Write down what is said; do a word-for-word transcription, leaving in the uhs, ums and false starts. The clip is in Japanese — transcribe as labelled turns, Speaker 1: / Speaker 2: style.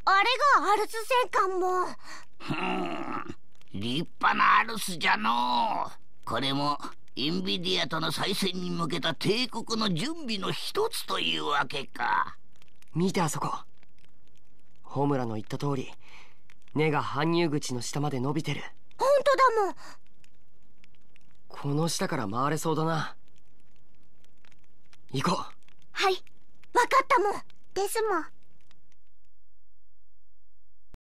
Speaker 1: あれがアルス戦艦も。
Speaker 2: ふーん、立派なアルスじゃのう。これもインビディアとの再戦に向けた帝国の準備の一つというわけか。
Speaker 3: 見てあそこ。ホムラの言った通り、根が搬入口の下まで伸びてる。
Speaker 1: 本当だもん。
Speaker 3: この下から回れそうだな。行こう。
Speaker 1: はい、わかったもん。
Speaker 4: ですもん。